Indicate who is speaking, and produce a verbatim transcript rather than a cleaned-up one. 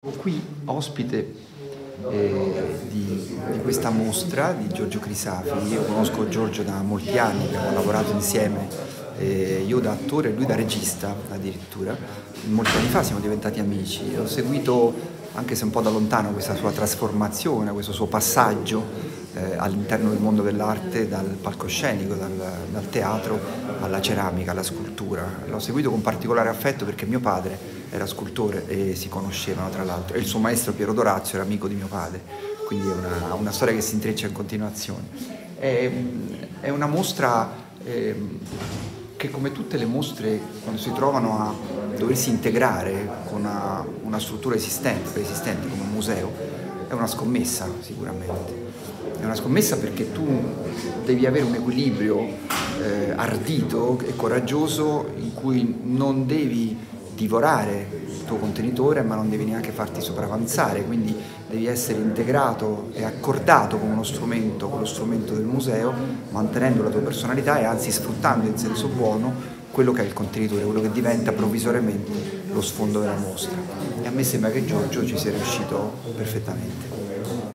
Speaker 1: Qui ospite eh, di, di questa mostra di Giorgio Crisafi. Io conosco Giorgio da molti anni, abbiamo lavorato insieme, eh, io da attore e lui da regista addirittura. Molti anni fa siamo diventati amici. Ho seguito, anche se un po' da lontano, questa sua trasformazione, questo suo passaggio eh, all'interno del mondo dell'arte, dal palcoscenico, dal, dal teatro alla ceramica, alla scultura. L'ho seguito con particolare affetto perché mio padre era scultore e si conoscevano tra l'altro, e il suo maestro Piero Dorazio era amico di mio padre, quindi è una, una storia che si intreccia in continuazione. È, è una mostra eh, che, come tutte le mostre, quando si trovano a doversi integrare con una, una struttura esistente, preesistente come un museo, è una scommessa sicuramente. È una scommessa perché tu devi avere un equilibrio eh, ardito e coraggioso in cui non devi divorare il tuo contenitore, ma non devi neanche farti sopravanzare, quindi devi essere integrato e accordato con uno strumento, con lo strumento del museo, mantenendo la tua personalità e anzi sfruttando in senso buono quello che è il contenitore, quello che diventa provvisoriamente lo sfondo della mostra. E a me sembra che Giorgio ci sia riuscito perfettamente.